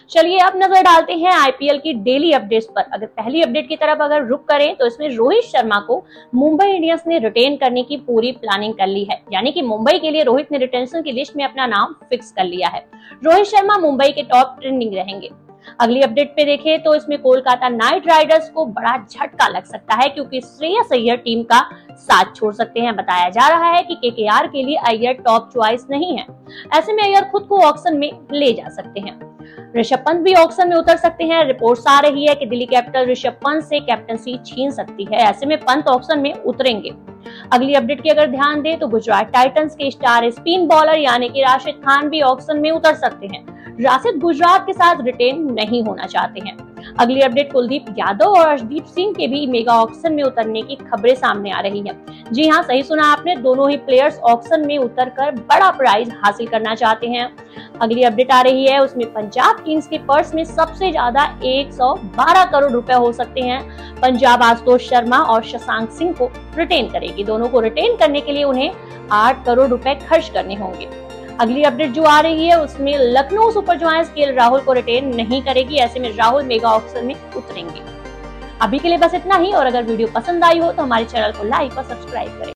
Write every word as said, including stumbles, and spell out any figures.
चलिए अब नजर डालते हैं आईपीएल की डेली अपडेट्स पर। अगर पहली अपडेट की तरफ अगर रुक करें तो इसमें रोहित शर्मा को मुंबई इंडियंस ने रिटेन करने की पूरी प्लानिंग कर ली है, यानी कि मुंबई के लिए रोहित ने रिटेंशन की लिस्ट में अपना नाम फिक्स कर लिया है। रोहित शर्मा मुंबई के टॉप ट्रेंडिंग रहेंगे। अगली अपडेट पे देखें तो इसमें कोलकाता नाइट राइडर्स को बड़ा झटका लग सकता है, क्योंकि श्रेयस अय्यर टीम का साथ छोड़ सकते हैं। बताया जा रहा है कि केकेआर के लिए अय्यर टॉप चॉइस नहीं है। ऐसे में अय्यर खुद को ऑक्शन में ले जा सकते हैं। ऋषभ पंत भी ऑक्शन में उतर सकते हैं। रिपोर्ट्स आ रही है कि दिल्ली कैपिटल ऋषभ पंत से कैप्टनसी छीन सकती है। ऐसे में पंत ऑक्शन में उतरेंगे। अगली अपडेट की अगर ध्यान दें तो गुजरात टाइटंस के स्टार स्पिन बॉलर यानी कि राशिद खान भी ऑक्शन में उतर सकते हैं। राशिद गुजरात के साथ रिटेन नहीं होना चाहते हैं। अगली अपडेट कुलदीप यादव और अर्शदीप सिंह के भी मेगा ऑक्शन में उतरने की खबरें सामने आ रही हैं। जी हां, सही सुना आपने, दोनों ही प्लेयर्स ऑक्शन में उतरकर बड़ा प्राइज हासिल करना चाहते हैं। अगली अपडेट आ रही है उसमें पंजाब किंग्स के पर्स में सबसे ज्यादा एक सौ बारह करोड़ रुपए हो सकते हैं। पंजाब आशुतोष शर्मा और शशांक सिंह को रिटेन करेगी। दोनों को रिटेन करने के लिए उन्हें आठ करोड़ रुपए खर्च करने होंगे। अगली अपडेट जो आ रही है उसमें Lucknow Super Giants K L Rahul retain नहीं करेगी। ऐसे में राहुल मेगा ऑक्शन में उतरेंगे। अभी के लिए बस इतना ही, और अगर वीडियो पसंद आई हो तो हमारे चैनल को लाइक और सब्सक्राइब करें।